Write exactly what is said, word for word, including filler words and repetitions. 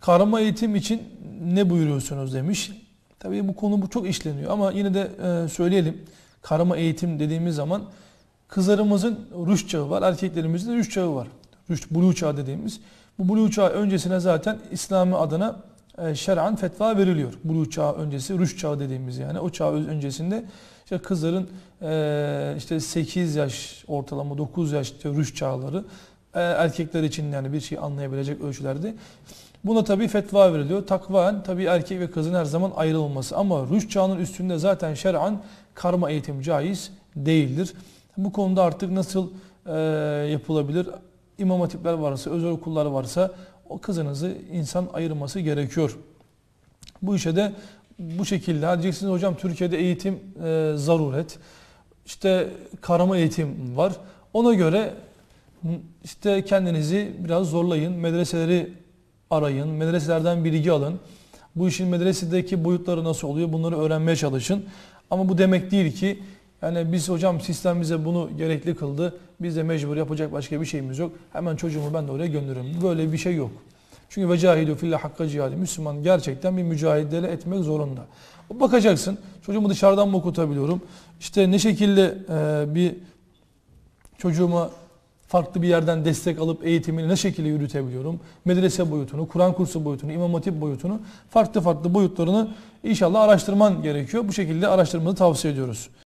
karma eğitim için ne buyuruyorsunuz demiş. Tabii bu konu bu çok işleniyor ama yine de e, söyleyelim. Karma eğitim dediğimiz zaman kızlarımızın rüşt çağı var, erkeklerimizin de rüşt çağı var. Rüşt, buluğ çağı dediğimiz. Bu buluğ çağı öncesine zaten İslami adına e, şer'an fetva veriliyor. Buluğ çağı öncesi, rüşt çağı dediğimiz yani. O çağ öncesinde işte kızların e, işte sekiz yaş ortalama dokuz yaş işte rüşt çağları e, erkekler için yani bir şey anlayabilecek ölçülerde. Buna tabi fetva veriliyor. Takvaen tabi erkek ve kızın her zaman ayrılması. Ama rüşt çağının üstünde zaten şer'an karma eğitim caiz değildir. Bu konuda artık nasıl e, yapılabilir? İmam hatipler varsa, özel okullar varsa o kızınızı insan ayırması gerekiyor. Bu işe de bu şekilde. Hadi diyeceksiniz hocam Türkiye'de eğitim e, zaruret. İşte karama eğitim var. Ona göre işte kendinizi biraz zorlayın. Medreseleri arayın. Medreselerden bilgi alın. Bu işin medresedeki boyutları nasıl oluyor? Bunları öğrenmeye çalışın. Ama bu demek değil ki yani biz hocam sistem bize bunu gerekli kıldı. Biz de mecbur yapacak başka bir şeyimiz yok. Hemen çocuğumu ben de oraya gönderirim. Böyle bir şey yok. Çünkü vecahidü fillah hakka cihadi. Müslüman gerçekten bir mücadele etmek zorunda. Bakacaksın. Çocuğumu dışarıdan mı okutabiliyorum? İşte ne şekilde e, bir çocuğuma farklı bir yerden destek alıp eğitimini ne şekilde yürütebiliyorum? Medrese boyutunu, Kur'an kursu boyutunu, İmam Hatip boyutunu, farklı farklı boyutlarını inşallah araştırman gerekiyor. Bu şekilde araştırmanı tavsiye ediyoruz.